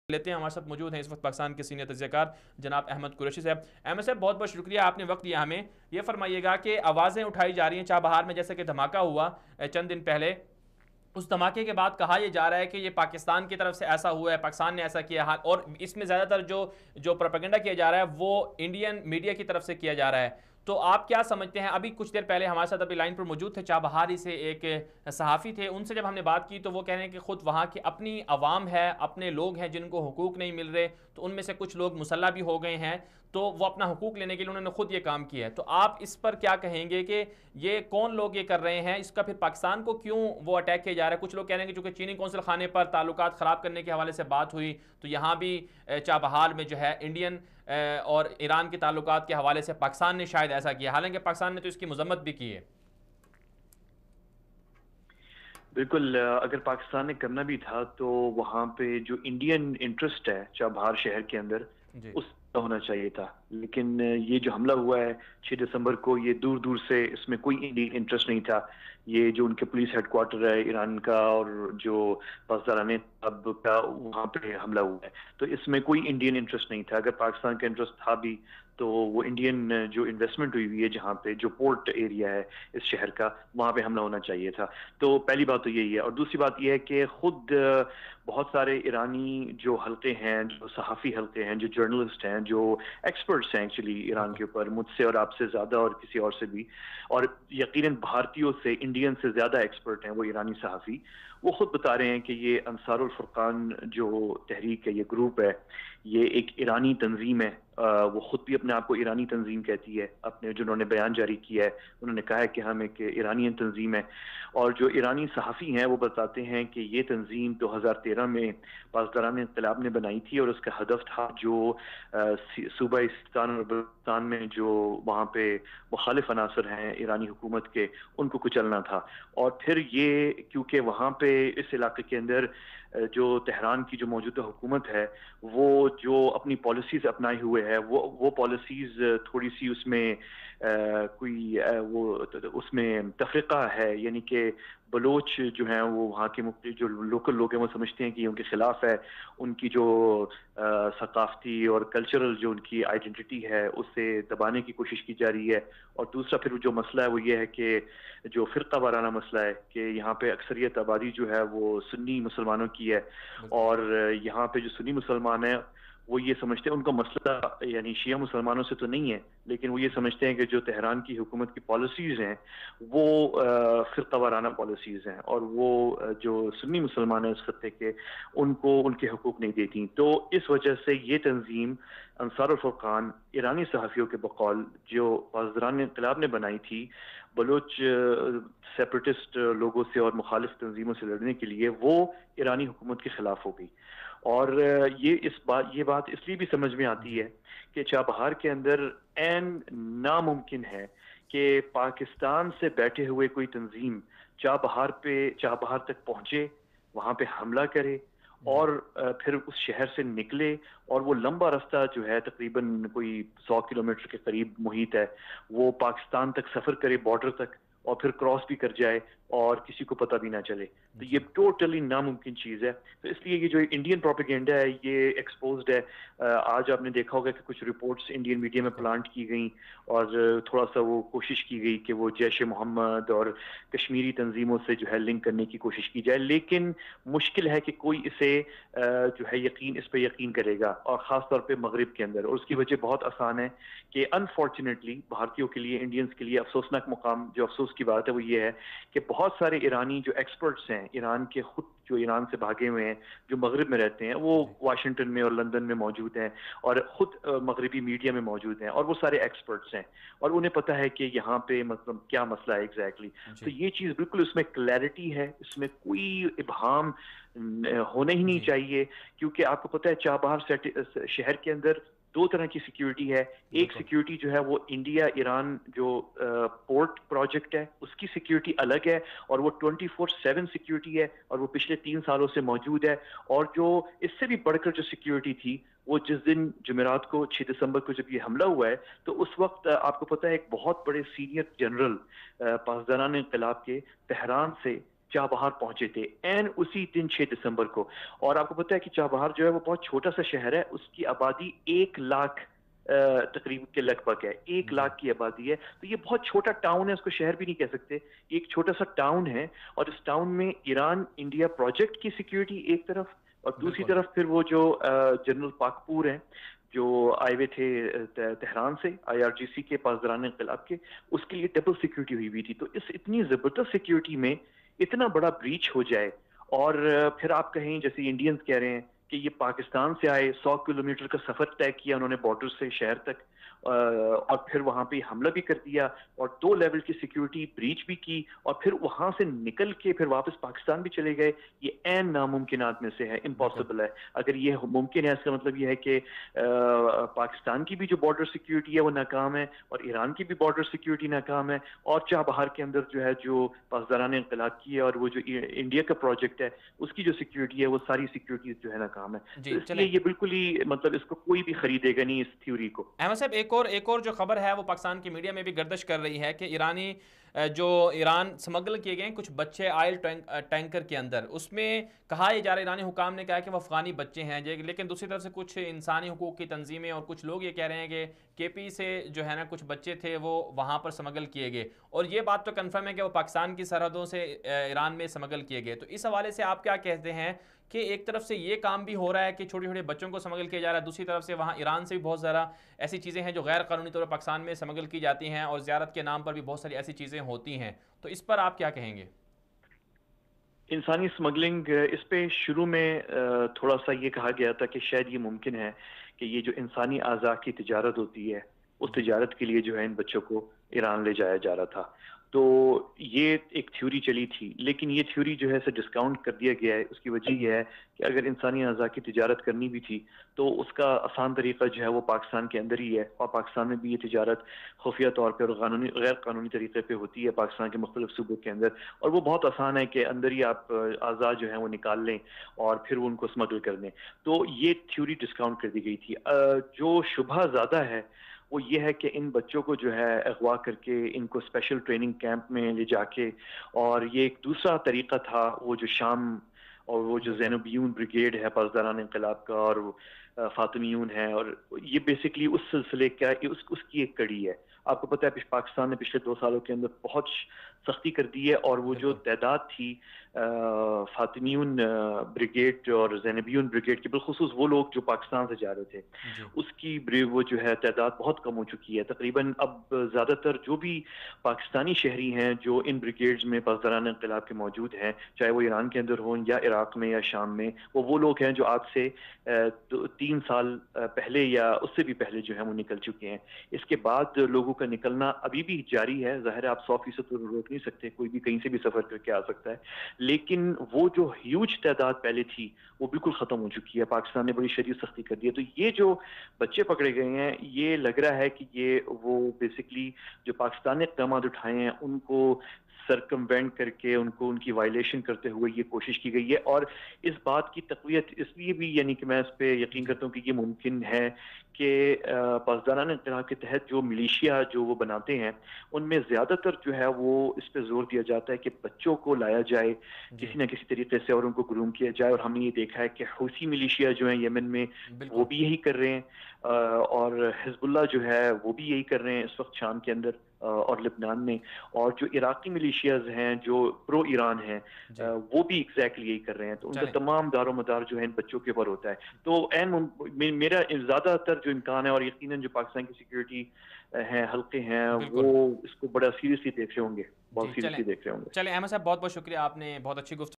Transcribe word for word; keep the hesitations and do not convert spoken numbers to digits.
لیتے ہیں. ہمارے ساتھ موجود ہیں اس وقت پاکستان کے سینئر تجزیہ کار جناب احمد قریشی صاحب. احمد صاحب بہت بہت شکریہ, آپ نے وقت دیا ہمیں. یہ فرمائیے گا کہ آوازیں اٹھائی جا رہی ہیں چابہار میں جیسے کہ دھماکہ ہوا چند دن پہلے, اس دھماکے کے بعد کہا یہ جا رہا ہے کہ یہ پاکستان کی طرف سے ایسا ہوا ہے, پاکستان نے ایسا کیا ہے, اور اس میں زیادہ تر جو جو پروپیگنڈا کیا جا رہا ہے وہ انڈین میڈیا کی طرف سے کیا جا رہا ہے. تو آپ کیا سمجھتے ہیں؟ ابھی کچھ دیر پہلے ہمارے ساتھ ابھی لائن پر موجود تھے چابہاری سے ایک صحافی تھے, ان سے جب ہم نے بات کی تو وہ کہہ رہے ہیں کہ خود وہاں کی اپنی عوام ہے, اپنے لوگ ہیں جن کو حقوق نہیں مل رہے, تو ان میں سے کچھ لوگ مسلح بھی ہو گئے ہیں, تو وہ اپنا حقوق لینے کے لیے انہوں نے خود یہ کام کیا ہے. تو آپ اس پر کیا کہیں گے کہ یہ کون لوگ یہ کر رہے ہیں, اس کا پھر پاکستان کو کیوں وہ اٹیک کیا جا رہا ہے؟ کچھ لوگ کہہ رہے ہیں کہ چونکہ چینی قونصل خانے پر تعلقات خراب کرنے کے حوالے سے بات ہوئی, تو یہاں بھی چابہار میں جو ہے انڈین اور ایران کے تعلقات کے حوالے سے پاکستان نے شاید ایسا کیا, حالانکہ پاکستان نے تو اس کی مذمت بھی کی ہے. بالکل, اگر پاکستان نے کرنا بھی تھا تو وہاں پہ جو انڈین انٹرسٹ ہے چابہار شہر کے اندر جی اس کا ہونا چاہیے تھا, لیکن یہ جو حملہ ہوا ہے چھ دسمبر کو, یہ دور دور سے اس میں کوئی انڈین انٹرسٹ نہیں تھا. یہ جو ان کے پولیس ہیڈ کوارٹر ہے ایران کا اور جو پاسداران اب کا وہاں پہ حملہ ہوا ہے, تو اس میں کوئی انڈین انٹرسٹ نہیں تھا. اگر پاکستان کا انٹرسٹ تھا بھی تو وہ انڈین جو انویسٹمنٹ ہوئی ہوئی ہے جہاں پہ جو پورٹ ایریا ہے اس شہر کا, وہاں پہ حملہ ہونا چاہیے تھا. تو پہلی بات تو یہی ہے, اور دوسری بات یہ ہے کہ خود بہت سارے ایرانی جو حلقے ہیں, جو صحافی حلقے ہیں, جو جرنلسٹ ہیں, جو ایکسپرٹس ہیں ایکچولی ایران کے اوپر, مجھ سے اور آپ سے زیادہ اور کسی اور سے بھی, اور یقیناً بھارتیوں سے انڈین سے زیادہ ایکسپرٹ ہیں وہ ایرانی صحافی, وہ خود بتا رہے ہیں کہ یہ انصار الفرقان جو تحریک ہے, یہ گروپ ہے, یہ ایک ایرانی تنظیم ہے. وہ خود بھی اپنے آپ کو ایرانی تنظیم کہتی ہے. اپنے جنہوں نے بیان جاری کیا ہے انہوں نے کہا ہے کہ ہم ایک ایرانی تنظیم ہے. اور جو ایرانی صحافی ہیں وہ بتاتے ہیں کہ یہ تنظیم دو ہزار تیرہ میں پاسداران انقلاب نے بنائی تھی, اور اس کا ہدف تھا جو صوبہ سیستان اور بلوچستان میں جو وہاں پہ مخالف عناصر ہیں ایرانی حکومت کے, ان کو کچلنا تھا. اور پھر یہ کیونکہ وہاں پہ اس علاقے کے اندر جو تہران کی جو موجودہ حکومت ہے وہ جو اپنی پالیسیز اپنائے ہوئے ہے, وہ وہ پالیسیز تھوڑی سی اس میں کوئی وہ اس میں تفرقہ ہے, یعنی کہ بلوچ جو ہیں وہ وہاں کے مختلف جو لوکل لوگ ہیں وہ سمجھتے ہیں کہ یہ ان کے خلاف ہے, ان کی جو ثقافتی اور کلچرل جو ان کی آئیڈینٹی ہے اسے دبانے کی کوشش کی جا رہی ہے. اور دوسرا پھر جو مسئلہ ہے وہ یہ ہے کہ جو فرقہ وارانہ مسئلہ ہے کہ یہاں پہ اکثریت آبادی جو ہے وہ سنی مسلمانوں کی ہے, اور یہاں پہ جو سنی مسلمان ہیں وہ یہ سمجھتے ہیں, ان کا مسئلہ یعنی شیعہ مسلمانوں سے تو نہیں ہے, لیکن وہ یہ سمجھتے ہیں کہ جو تہران کی حکومت کی پالیسیز ہیں وہ فرقہ وارانہ پالیسیز ہیں, اور وہ جو سنی مسلمان ہیں اس خطے کے ان کو ان کے حقوق نہیں دیتی. تو اس وجہ سے یہ تنظیم انصار الفرقان ایرانی صحافیوں کے بقول جو پاسداران انقلاب نے بنائی تھی بلوچ سیپریٹسٹ لوگوں سے اور مخالف تنظیموں سے لڑنے کے لیے, وہ ایرانی حکومت کے خلاف ہو گئی. اور یہ اس بات یہ بات اس لیے بھی سمجھ میں آتی ہے کہ چابہار کے اندر عین ناممکن ہے کہ پاکستان سے بیٹھے ہوئے کوئی تنظیم چابہار پہ چابہار تک پہنچے, وہاں پہ حملہ کرے اور پھر اس شہر سے نکلے, اور وہ لمبا رستہ جو ہے تقریباً کوئی سو کلومیٹر کے قریب محیط ہے وہ پاکستان تک سفر کرے, بارڈر تک, اور پھر کراس بھی کر جائے اور کسی کو پتہ بھی نہ چلے. تو یہ ٹوٹلی ناممکن چیز ہے. تو اس لیے یہ جو انڈین پروپیگنڈا ہے یہ ایکسپوزڈ ہے. آج آپ نے دیکھا ہوگا کہ کچھ رپورٹس انڈین میڈیا میں پلانٹ کی گئیں, اور تھوڑا سا وہ کوشش کی گئی کہ وہ جیش محمد اور کشمیری تنظیموں سے جو ہے لنک کرنے کی کوشش کی جائے, لیکن مشکل ہے کہ کوئی اسے جو ہے یقین اس پہ یقین کرے گا, اور خاص طور پہ مغرب کے اندر. اور اس کی وجہ بہت آسان ہے کہ انفارچونیٹلی بھارتیوں کے لیے, انڈینز کے لیے افسوسناک مقام جو افسوس کی بات ہے وہ یہ ہے کہ بہت سارے ایرانی جو ایکسپرٹس ہیں ایران کے, خود جو ایران سے بھاگے ہوئے ہیں, جو مغرب میں رہتے ہیں, وہ واشنگٹن میں اور لندن میں موجود ہیں, اور خود مغربی میڈیا میں موجود ہیں, اور وہ سارے ایکسپرٹس ہیں, اور انہیں پتہ ہے کہ یہاں پہ مطلب کیا مسئلہ ہے ایگزیکٹلی. تو یہ چیز بالکل اس میں کلیئرٹی ہے, اس میں کوئی ابہام ہونا ہی نہیں چاہیے, کیونکہ آپ کو پتہ ہے چابہار شہر کے اندر دو طرح کی سیکیورٹی ہے. ایک سیکیورٹی جو ہے وہ انڈیا ایران جو پورٹ پروجیکٹ ہے اس کی سیکیورٹی الگ ہے, اور وہ ٹوئنٹی فور سیون سیکیورٹی ہے, اور وہ پچھلے تین سالوں سے موجود ہے. اور جو اس سے بھی بڑھ کر جو سیکیورٹی تھی وہ جس دن جمعرات کو چھ دسمبر کو جب یہ حملہ ہوا ہے تو اس وقت آپ کو پتہ ہے ایک بہت بڑے سینئر جنرل پاسداران انقلاب کے تہران سے چابہار پہنچے تھے این اسی دن چھ دسمبر کو. اور آپ کو پتہ ہے کہ چابہار جو ہے وہ بہت چھوٹا سا شہر ہے, اس کی آبادی ایک لاکھ تقریب کے لگ بھگ ہے, ایک جی لاکھ کی آبادی ہے. تو یہ بہت چھوٹا ٹاؤن ہے, اس کو شہر بھی نہیں کہہ سکتے, ایک چھوٹا سا ٹاؤن ہے. اور اس ٹاؤن میں ایران انڈیا پروجیکٹ کی سیکیورٹی ایک طرف, اور دوسری بالکل. طرف پھر وہ جو جنرل پاکپور ہیں جو آئے ہوئے تھے تہران سے آئی آر جی سی کے پاسداران انقلاب کے, اس کے لیے ڈبل سیکیورٹی ہوئی ہوئی تھی. تو اس اتنی زبردست سیکیورٹی میں اتنا بڑا بریچ ہو جائے, اور پھر آپ کہیں جیسے انڈینز کہہ رہے ہیں کہ یہ پاکستان سے آئے, سو کلومیٹر کا سفر طے کیا انہوں نے بارڈر سے شہر تک, اور پھر وہاں پہ حملہ بھی کر دیا اور دو لیول کی سیکیورٹی بریچ بھی کی, اور پھر وہاں سے نکل کے پھر واپس پاکستان بھی چلے گئے. یہ عین ناممکنات میں سے ہے, بالکل. امپاسبل ہے. اگر یہ ممکن ہے اس کا مطلب یہ ہے کہ پاکستان کی بھی جو بارڈر سیکیورٹی ہے وہ ناکام ہے, اور ایران کی بھی بارڈر سیکیورٹی ناکام ہے, اور چابہار کے اندر جو ہے جو پاسداران انقلاب کی ہے اور وہ جو انڈیا کا پروجیکٹ ہے اس کی جو سیکیورٹی ہے وہ ساری سیکیورٹی جو ہے ناکام ہے. تو جی اس لیے چلیں یہ بالکل ہی مطلب اس کو کوئی بھی خریدے گا نہیں اس تھیوری کو. احمد صاحب, ایک اور ایک اور جو خبر ہے وہ پاکستان کی میڈیا میں بھی گردش کر رہی ہے کہ ایرانی جو ایران سمگل کیے گئے ہیں کچھ بچے آئل ٹینکر کے اندر, اس میں کہا یہ جا رہا ہے, ایرانی حکام نے کہا کہ وہ افغانی بچے ہیں, لیکن دوسری طرف سے کچھ انسانی حقوق کی تنظیمیں اور کچھ لوگ یہ کہہ رہے ہیں کہ کے پی سے جو ہے نا کچھ بچے تھے وہ وہاں پر سمگل کیے گئے, اور یہ بات تو کنفرم ہے کہ وہ پاکستان کی سرحدوں سے ایران میں سمگل کیے گئے. تو اس حوالے سے آپ کیا کہتے ہیں کہ ایک طرف سے یہ کام بھی ہو رہا ہے کہ چھوٹے چھوٹے بچوں کو سمگل کیا جا رہا ہے, دوسری طرف سے وہاں ایران سے بھی بہت زیادہ ایسی چیزیں ہیں جو غیر قانونی طور پر پاکستان میں سمگل کی جاتی ہیں, اور زیارت کے نام پر بھی بہت ساری ایسی چیزیں ہوتی ہیں. تو اس پر آپ کیا کہیں گے؟ انسانی سمگلنگ, اس پہ شروع میں تھوڑا سا یہ کہا گیا تھا کہ شاید یہ ممکن ہے کہ یہ جو انسانی اعضاء کی تجارت ہوتی ہے اس جی تجارت کے لیے جو ہے ان بچوں کو ایران لے جایا جا رہا تھا. تو یہ ایک تھیوری چلی تھی, لیکن یہ تھیوری جو ہے اسے ڈسکاؤنٹ کر دیا گیا ہے. اس کی وجہ یہ ہے کہ اگر انسانی اعضاء کی تجارت کرنی بھی تھی تو اس کا آسان طریقہ جو ہے وہ پاکستان کے اندر ہی ہے, اور پاکستان میں بھی یہ تجارت خفیہ طور پہ اور قانونی غیر قانونی طریقے پہ ہوتی ہے پاکستان کے مختلف صوبوں کے اندر, اور وہ بہت آسان ہے کہ اندر ہی آپ اعضاء جو ہیں وہ نکال لیں اور پھر وہ ان کو اسمگل کر دیں. تو یہ تھیوری ڈسکاؤنٹ کر دی گئی تھی. جو شبہ زیادہ ہے وہ یہ ہے کہ ان بچوں کو جو ہے اغوا کر کے ان کو اسپیشل ٹریننگ کیمپ میں لے جا کے, اور یہ ایک دوسرا طریقہ تھا وہ جو شام اور وہ جو بالکل. زینبیون بریگیڈ ہے پاسداران انقلاب کا اور فاطمیون ہے, اور یہ بیسکلی اس سلسلے کا اس, اس کی ایک کڑی ہے. آپ کو پتہ ہے پاکستان نے پچھلے دو سالوں کے اندر بہت سختی کر دی ہے, اور وہ جو بالکل. تعداد تھی فاطمیون بریگیڈ اور زینبیون بریگیڈ کی, بالخصوص وہ لوگ جو پاکستان سے جا رہے تھے, جی اس کی وہ جو ہے تعداد بہت کم ہو چکی ہے. تقریباً اب زیادہ تر جو بھی پاکستانی شہری ہیں جو ان بریگیڈز میں پاسداران انقلاب کے موجود ہیں, چاہے وہ ایران کے اندر ہوں یا عراق میں یا شام میں, وہ وہ لوگ ہیں جو آج سے تین سال پہلے یا اس سے بھی پہلے جو ہے وہ نکل چکے ہیں. اس کے بعد لوگوں کا نکلنا ابھی بھی جاری ہے. ظاہر ہے آپ سو فیصد روک نہیں سکتے, کوئی بھی کہیں سے بھی سفر کر کے آ سکتا ہے, لیکن وہ جو ہیوج تعداد پہلے تھی وہ بالکل ختم ہو چکی ہے. پاکستان نے بڑی شدید سختی کر دی ہے. تو یہ جو بچے پکڑے گئے ہیں, یہ لگ رہا ہے کہ یہ وہ بیسکلی جو پاکستان نے اقدامات اٹھائے ہیں ان کو سرکموینٹ کر کے ان کو ان کی وائلیشن کرتے ہوئے یہ کوشش کی گئی ہے. اور اس بات کی تقویت اس لیے بھی, یعنی کہ میں اس پہ یقین جی کرتا ہوں کہ یہ ممکن ہے کہ پاسداران انقلاب کے تحت جو ملیشیا جو وہ بناتے ہیں ان میں زیادہ تر جو ہے وہ اس پہ زور دیا جاتا ہے کہ بچوں کو لایا جائے جی کسی نہ کسی طریقے سے اور ان کو گروم کیا جائے. اور ہم نے یہ دیکھا ہے کہ حوثی ملیشیا جو ہیں یمن میں وہ بالکل. بھی یہی کر رہے ہیں, اور حزب اللہ جو ہے وہ بھی یہی کر رہے ہیں اس وقت شام کے اندر اور لبنان میں, اور جو عراقی ملیشیاز ہیں جو پرو ایران ہیں جی وہ بھی ایگزیکٹلی یہی کر رہے ہیں. تو ان کا چلیں. تمام دار و مدار جو ہے ان بچوں کے اوپر ہوتا ہے. تو این میرا زیادہ تر جو امکان ہے, اور یقیناً جو پاکستان کی سیکیورٹی ہیں حلقے ہیں بالکل. وہ اس کو بڑا سیریسلی دیکھ رہے ہوں گے, بہت جی چلیں سیریسلی دیکھ رہے ہوں گے. چلیں احمد صاحب, بہت بہت شکریہ, آپ نے بہت اچھی گفتگو